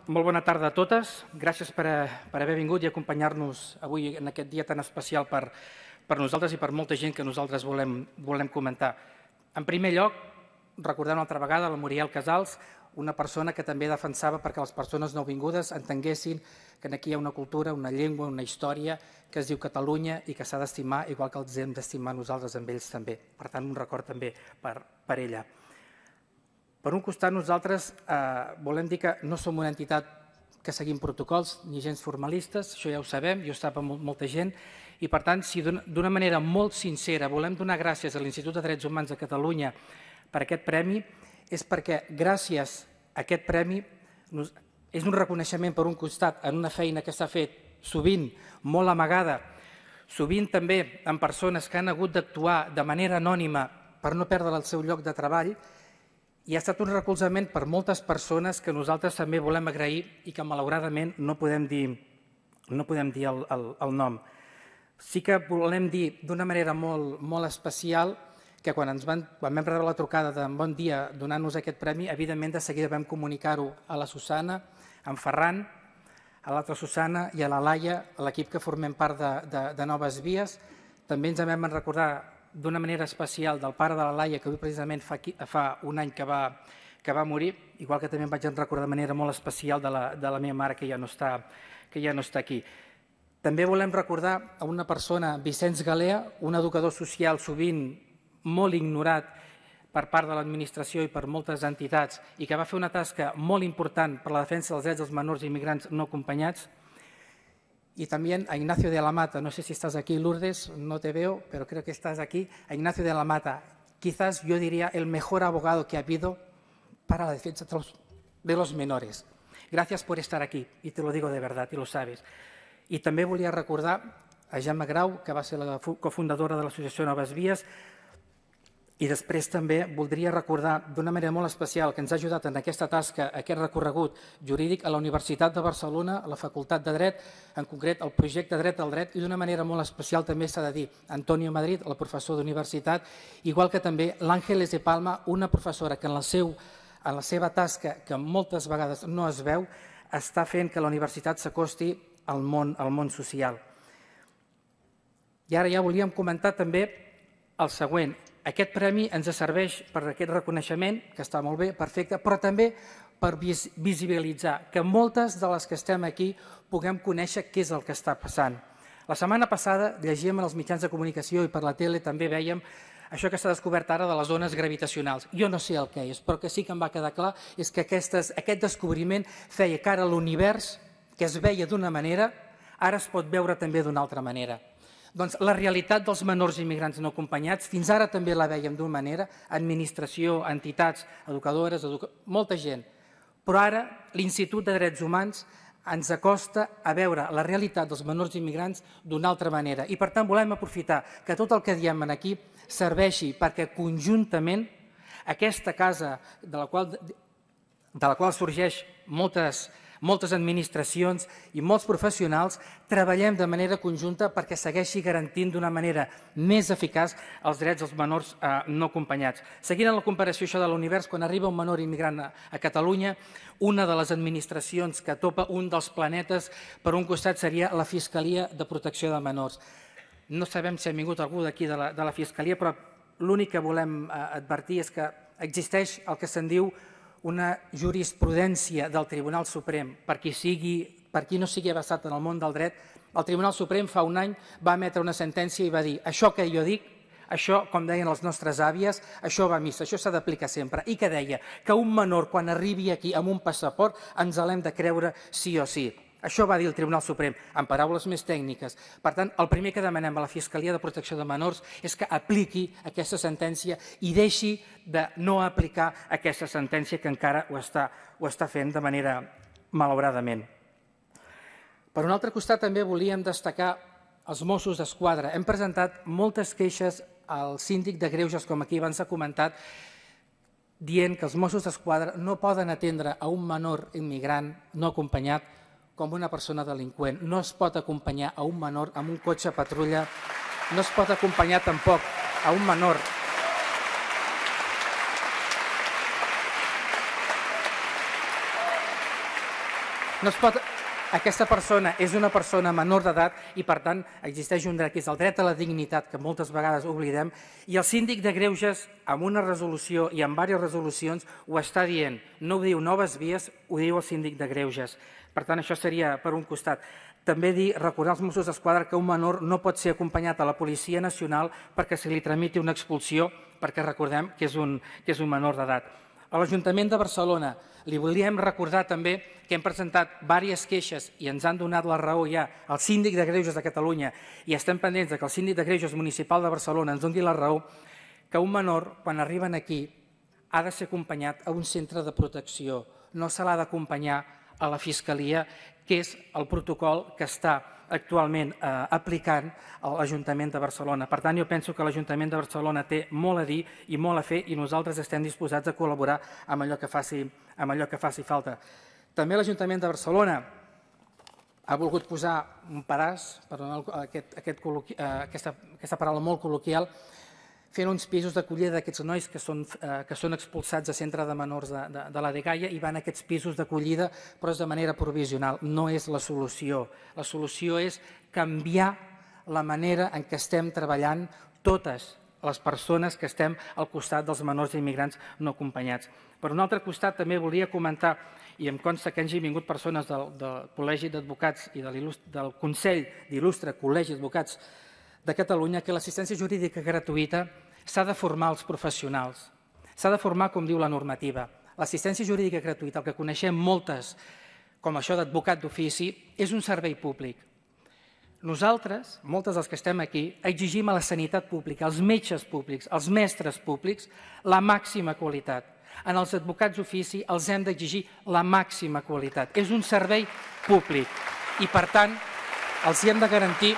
Molt bona tarda a totes. Gràcies per haver vingut i acompanyar-nos avui en aquest dia tan especial per nosaltres i per molta gent que nosaltres volem comentar. En primer lloc, recordar una altra vegada la Muriel Casals, una persona que també defensava perquè les persones nouvingudes entenguessin que aquí hi ha una cultura, una llengua, una història que es diu Catalunya i que s'ha d'estimar igual que els hem d'estimar nosaltres amb ells també. Per tant, un record també per ella. Per un costat, nosaltres volem dir que no som una entitat que seguim protocols ni gens formalistes, això ja ho sabem, i ho sap molta gent, i per tant, si d'una manera molt sincera volem donar gràcies a l'Institut de Drets Humans de Catalunya per aquest premi, és perquè gràcies a aquest premi és un reconeixement per un costat en una feina que s'ha fet sovint molt amagada, sovint també amb persones que han hagut d'actuar de manera anònima per no perdre el seu lloc de treball, i ha estat un recolzament per moltes persones que nosaltres també volem agrair i que malauradament no podem dir el nom. Sí que volem dir d'una manera molt especial que quan vam rebre la trucada de Bon Dia donant-nos aquest premi, evidentment de seguida vam comunicar-ho a la Susana, a en Ferran, a l'altra Susana i a la Laia, a l'equip que formem part de Noves Vies. També ens vam recordar d'una manera especial del pare de la Laia, que avui precisament fa un any que va morir, igual que també em vaig recordar de manera molt especial de la meva mare, que ja no està aquí. També volem recordar a una persona, Vicenç Galea, un educador social sovint molt ignorat per part de l'administració i per moltes entitats, i que va fer una tasca molt important per la defensa dels drets dels menors i immigrants no acompanyats. Y también a Ignacio de la Mata, no sé si estás aquí, Lourdes, no te veo, pero creo que estás aquí. A Ignacio de la Mata, quizás yo diría el mejor abogado que ha habido para la defensa de los menores. Gracias por estar aquí, y te lo digo de verdad, y lo sabes. I també volia recordar a Gemma Grau, que va ser la cofundadora de l'associació Noves Vies, i després també voldria recordar d'una manera molt especial que ens ha ajudat en aquesta tasca, aquest recorregut jurídic a la Universitat de Barcelona, a la Facultat de Dret, en concret el projecte Dret al Dret, i d'una manera molt especial també s'ha de dir Antonio Madrid, el professor d'universitat, igual que també l'Àngeles de Palma, una professora que en la seva tasca, que moltes vegades no es veu, està fent que la universitat s'acosti al món social. I ara ja volíem comentar també el següent. Aquest premi ens serveix per aquest reconeixement, que està molt bé, perfecte, però també per visibilitzar que moltes de les que estem aquí puguem conèixer què és el que està passant. La setmana passada llegíem en els mitjans de comunicació i per la tele també vèiem això que s'ha descobert ara de les ones gravitacionals. Jo no sé el que és, però que sí que em va quedar clar és que aquest descobriment feia que ara l'univers, que es veia d'una manera, ara es pot veure també d'una altra manera. Doncs la realitat dels menors immigrants no acompanyats, fins ara també la vèiem d'una manera, administració, entitats, educadores, molta gent. Però ara l'Institut de Drets Humans ens acosta a veure la realitat dels menors immigrants d'una altra manera. I per tant volem aprofitar que tot el que diem aquí serveixi perquè conjuntament aquesta casa de la qual sorgeix moltes administracions i molts professionals treballem de manera conjunta perquè segueixi garantint d'una manera més eficaç els drets dels menors no acompanyats. Seguint en la comparació això de l'univers, quan arriba un menor immigrant a Catalunya, una de les administracions que topa un dels planetes per un costat seria la Fiscalia de Protecció de Menors. No sabem si ha vingut algú d'aquí de la Fiscalia, però l'únic que volem advertir és que existeix el que se'n diu una jurisprudència del Tribunal Suprem, per qui no sigui avesat en el món del dret. El Tribunal Suprem fa un any va emetre una sentència i va dir això que jo dic, això, com deien les nostres àvies, això va a missa, això s'ha d'aplicar sempre. I que deia que un menor, quan arribi aquí amb un passaport, ens l'hem de creure sí o sí. Això va dir el Tribunal Suprem, en paraules més tècniques. Per tant, el primer que demanem a la Fiscalia de Protecció de Menors és que apliqui aquesta sentència i deixi de no aplicar aquesta sentència que encara ho està fent de manera malauradament. Per un altre costat, també volíem destacar els Mossos d'Esquadra. Hem presentat moltes queixes al síndic de Greuges, com aquí abans s'ha comentat, dient que els Mossos d'Esquadra no poden atendre a un menor immigrant no acompanyat com una persona delinqüent. No es pot acompanyar a un menor amb un cotxe patrulla, no es pot acompanyar tampoc a un menor No es pot... Aquesta persona és una persona menor d'edat i, per tant, existeix un dret, que és el dret a la dignitat, que moltes vegades oblidem, i el síndic de Greuges, amb una resolució i amb diverses resolucions, ho està dient. No ho diu Noves Vies, ho diu el síndic de Greuges. Per tant, això seria per un costat. També recordar als Mossos d'Esquadra que un menor no pot ser acompanyat a la Policia Nacional perquè se li tramiti una expulsió, perquè recordem que és un menor d'edat. A l'Ajuntament de Barcelona li volíem recordar també que hem presentat diverses queixes i ens han donat la raó ja al síndic de Greuges de Catalunya i estem pendents que el síndic de Greuges municipal de Barcelona ens doni la raó, que un menor, quan arriben aquí, ha de ser acompanyat a un centre de protecció. No se l'ha d'acompanyar a la Fiscalia, que és el protocol que està actualment aplicant l'Ajuntament de Barcelona. Per tant, jo penso que l'Ajuntament de Barcelona té molt a dir i molt a fer i nosaltres estem disposats a col·laborar amb allò que faci falta. També l'Ajuntament de Barcelona ha volgut posar un pedaç, perdoneu aquesta paraula molt col·loquial, fent uns pisos d'acollida d'aquests nois que són expulsats de centre de menors de la dgaia i van a aquests pisos d'acollida, però és de manera provisional. No és la solució. La solució és canviar la manera en què estem treballant totes les persones que estem al costat dels menors immigrants no acompanyats. Per un altre costat, també volia comentar, i em consta que hagi vingut persones del Col·legi d'Advocats i del Consell d'Il·lustre Col·legi d'Advocats de Catalunya, que l'assistència jurídica gratuïta s'ha de formar als professionals. S'ha de formar com diu la normativa. L'assistència jurídica gratuïta, el que coneixem moltes, com això d'advocat d'ofici, és un servei públic. Nosaltres, moltes dels que estem aquí, exigim a la sanitat pública, als metges públics, als mestres públics, la màxima qualitat. En els advocats d'ofici els hem d'exigir la màxima qualitat. És un servei públic i, per tant, els hi hem de garantir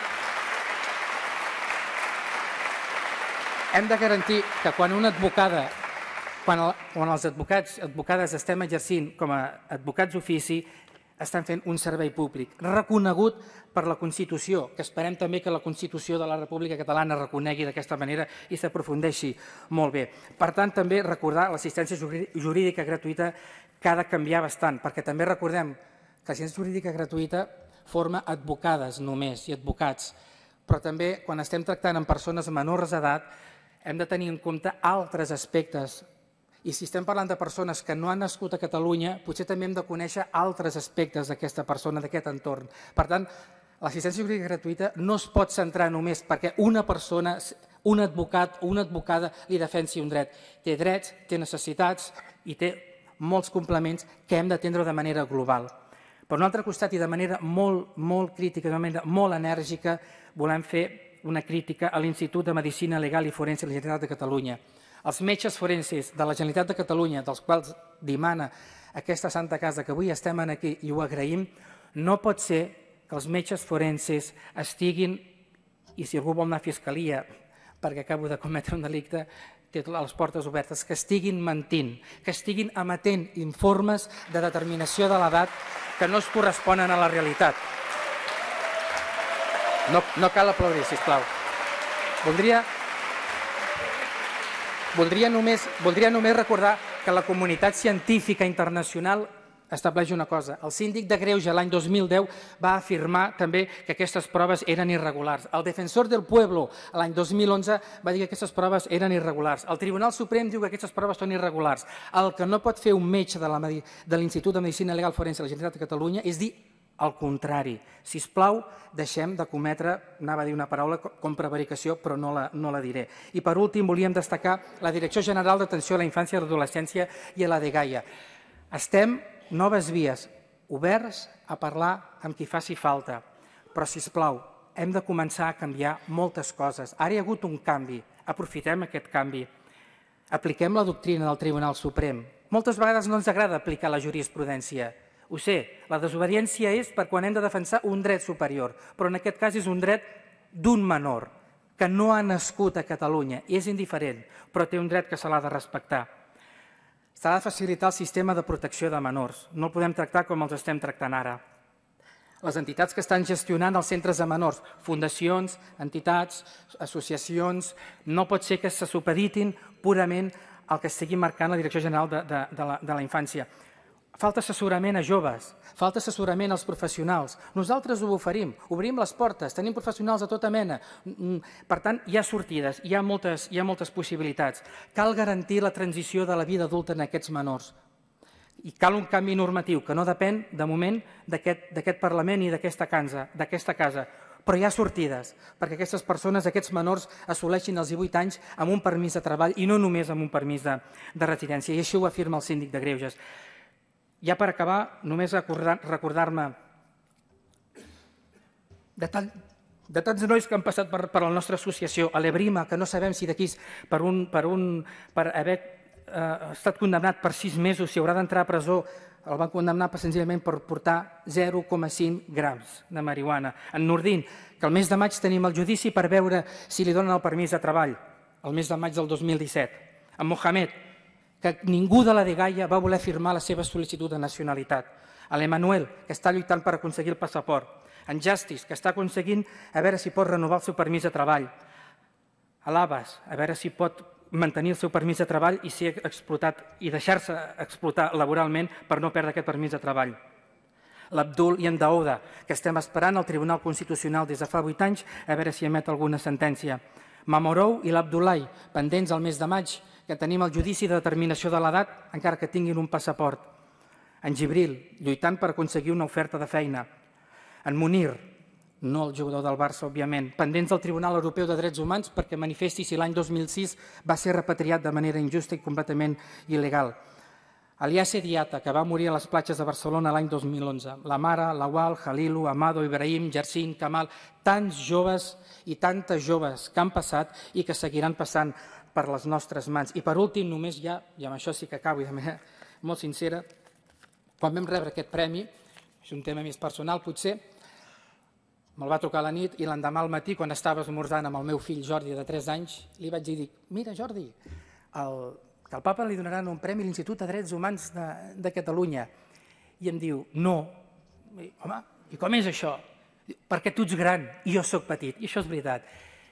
que quan una advocada, quan els advocades estem exercint com a advocats d'ofici, estan fent un servei públic reconegut per la Constitució, que esperem també que la Constitució de la República Catalana reconegui d'aquesta manera i s'aprofundeixi molt bé. Per tant, també recordar l'assistència jurídica gratuïta que ha de canviar bastant, perquè també recordem que l'assistència jurídica gratuïta forma advocades només i advocats, però també quan estem tractant amb persones menors d'edat hem de tenir en compte altres aspectes. I si estem parlant de persones que no han nascut a Catalunya, potser també hem de conèixer altres aspectes d'aquesta persona, d'aquest entorn. Per tant, l'assistència jurídica gratuïta no es pot centrar només perquè una persona, un advocat o una advocada li defensi un dret. Té drets, té necessitats i té molts complements que hem d'atendre de manera global. Per un altre costat, i de manera molt crítica, de manera molt enèrgica, volem fer una crítica a l'Institut de Medicina Legal i Forense de la Generalitat de Catalunya. Els metges forenses de la Generalitat de Catalunya, dels quals dimana aquesta Santa Casa que avui estem aquí i ho agraïm, no pot ser que els metges forenses estiguin, i si algú vol anar a Fiscalia perquè acabo de cometre un delicte, té les portes obertes, que estiguin mentint, que estiguin emetent informes de determinació de l'edat que no es corresponen a la realitat. No cal aplaudir, sisplau. Voldria només recordar que la comunitat científica internacional estableix una cosa. El síndic de Greuges l'any 2010 va afirmar també que aquestes proves eren irregulars. El defensor del pueblo l'any 2011 va dir que aquestes proves eren irregulars. El Tribunal Suprem diu que aquestes proves són irregulars. El que no pot fer un metge de l'Institut de Medicina Legal Forense de la Generalitat de Catalunya és dir el contrari. Sisplau, deixem de cometre, anava a dir una paraula com prevaricació, però no la diré. I per últim volíem destacar la Direcció General d'Atenció a la Infància i l'Adolescència i a la dgaia. Estem, Noves Vies, oberts a parlar amb qui faci falta, però sisplau, hem de començar a canviar moltes coses. Ara hi ha hagut un canvi, aprofitem aquest canvi. Apliquem la doctrina del Tribunal Suprem. Moltes vegades no ens agrada aplicar la jurisprudència. Ho sé, la desobediència és per quan hem de defensar un dret superior, però en aquest cas és un dret d'un menor que no ha nascut a Catalunya i és indiferent, però té un dret que se l'ha de respectar. S'ha de facilitar el sistema de protecció de menors. No el podem tractar com els estem tractant ara. Les entitats que estan gestionant els centres de menors, fundacions, entitats, associacions, no pot ser que se supeditin purament al que estigui marcant la Direcció General de la Infància. Falta assessorament a joves, falta assessorament als professionals. Nosaltres ho oferim, obrim les portes, tenim professionals de tota mena. Per tant, hi ha sortides, hi ha moltes possibilitats. Cal garantir la transició de la vida adulta en aquests menors. I cal un canvi normatiu que no depèn, de moment, d'aquest Parlament i d'aquesta casa. Però hi ha sortides perquè aquestes persones, aquests menors, assoleixin els 18 anys amb un permís de treball i no només amb un permís de residència. I així ho afirma el síndic de Greuges. Ja per acabar, només recordar-me de tants nois que han passat per la nostra associació, a l'Ebrima, que no sabem si d'aquí per haver estat condemnat per 6 mesos, si haurà d'entrar a presó, el van condemnar senzillament per portar 0,5 grams de marihuana. En Nordin, que el mes de maig tenim el judici per veure si li donen el permís de treball, el mes de maig del 2017. En Mohamed, que ningú de la dgaia va voler firmar la seva sol·licitud de nacionalitat. A l'Emanuel, que està lluitant per aconseguir el passaport. En Justice, que està aconseguint a veure si pot renovar el seu permís de treball. A l'Abbas, a veure si pot mantenir el seu permís de treball i ser explotat i deixar-se explotar laboralment per no perdre aquest permís de treball. L'Abdul i en Daouda, que estem esperant al Tribunal Constitucional des de fa 8 anys a veure si emet alguna sentència. Mamorou i l'Abdullahi, pendents al mes de maig, que tenim el judici de determinació de l'edat, encara que tinguin un passaport. En Gibril, lluitant per aconseguir una oferta de feina. En Munir, no el jugador del Barça, òbviament, pendents del Tribunal Europeu de Drets Humans perquè manifesti si l'any 2006 va ser repatriat de manera injusta i completament il·legal. Eliassi Diata, que va morir a les platges de Barcelona l'any 2011. La Mara, Lawal, Halilu, Amado, Ibrahim, Yersin, Kamal, tants joves i tantes joves que han passat i que seguiran passant per les nostres mans. I per últim, només ja, i amb això sí que acabo de manera molt sincera, quan vam rebre aquest premi, és un tema més personal potser, me'l va trucar a la nit i l'endemà al matí, quan estava esmorzant amb el meu fill Jordi de 3 anys, li vaig dir, mira Jordi, que al papa li donaran un premi a l'Institut de Drets Humans de Catalunya. I em diu, no. Home, i com és això? Perquè tu ets gran i jo sóc petit. I això és veritat.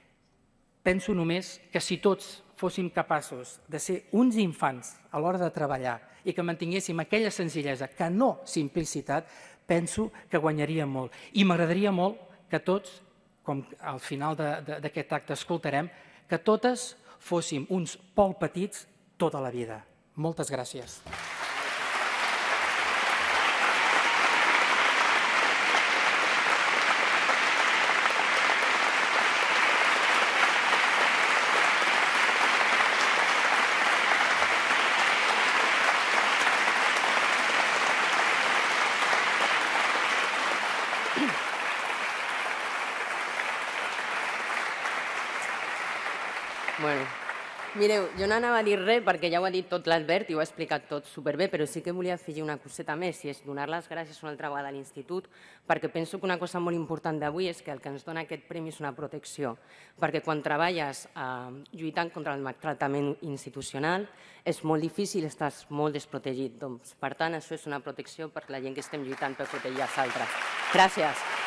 Penso només que si tots fóssim capaços de ser uns infants a l'hora de treballar i que mantinguéssim aquella senzillesa, que no simplicitat, penso que guanyaríem molt. I m'agradaria molt que tots, com al final d'aquest acte escoltarem, que totes fóssim uns Pol petits tota la vida. Moltes gràcies. Bueno, mireu, jo no anava a dir res perquè ja ho ha dit tot l'Albert i ho ha explicat tot superbé, però sí que volia afegir una coseta més, i és donar les gràcies una altra vegada a l'Institut, perquè penso que una cosa molt important d'avui és que el que ens dona aquest premi és una protecció, perquè quan treballes lluitant contra el maltractament institucional és molt difícil, estàs molt desprotegit. Doncs, per tant, això és una protecció per la gent que estem lluitant per protegir els altres. Gràcies.